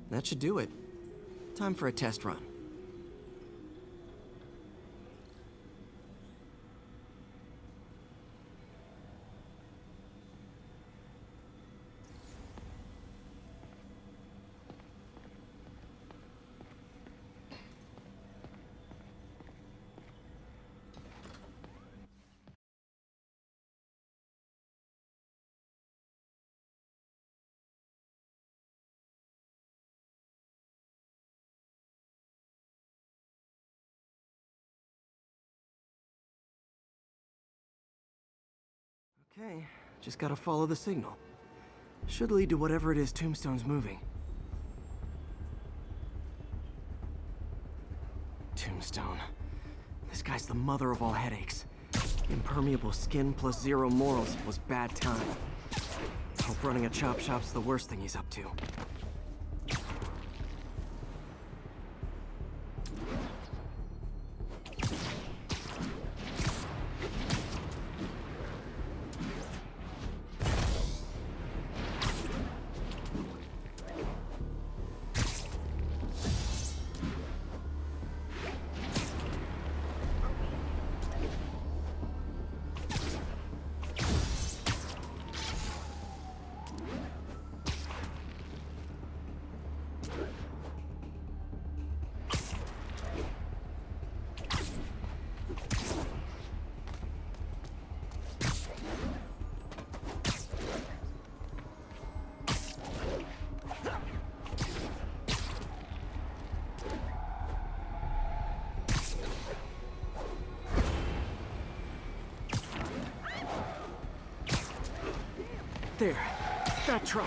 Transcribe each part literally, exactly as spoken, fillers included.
that should do it. Time for a test run. Okay, just gotta follow the signal. Should lead to whatever it is Tombstone's moving. Tombstone. This guy's the mother of all headaches. Impermeable skin plus zero morals was bad time. Hope running a chop shop's the worst thing he's up to. There, that truck.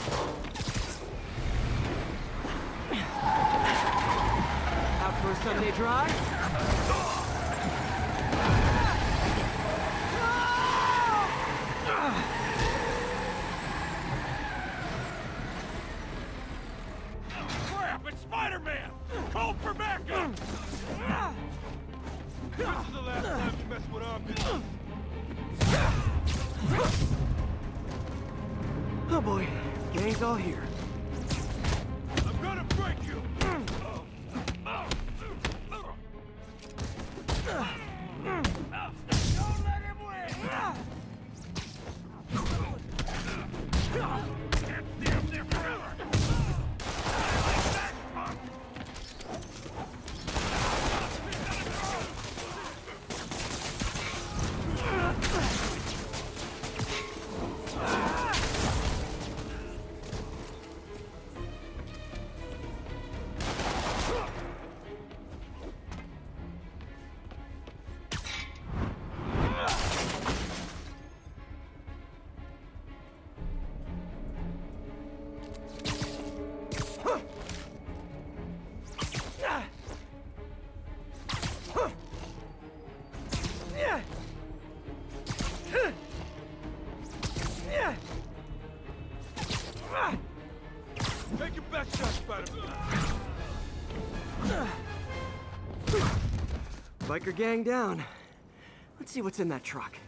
Out for a Sunday drive? Crap, it's Spider-Man! Call for backup! This is the last time you mess with our business. Oh boy, gang's all here. I'm gonna break you! Don't let him win! Can't stay up there forever! Like that, punk! Take your best shot, Spider-Man. Biker gang down. Let's see what's in that truck.